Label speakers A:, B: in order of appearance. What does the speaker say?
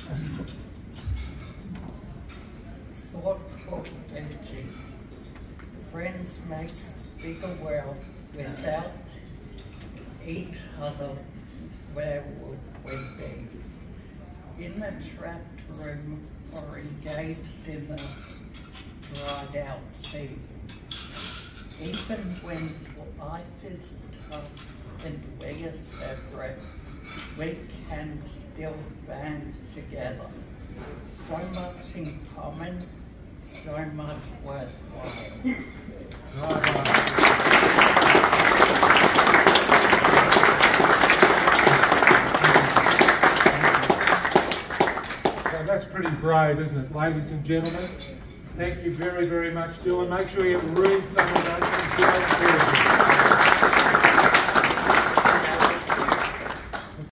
A: Thoughtful thinking. Friends make a bigger world without each other. Where would we be? In a trapped room or engaged in a dried out sea. Even when life is tough and we are separate, we can still band together. So much in common, so much worthwhile.
B: So that's pretty brave, isn't it, ladies and gentlemen? Thank you very, very much, Dylan. Make sure you read some of those.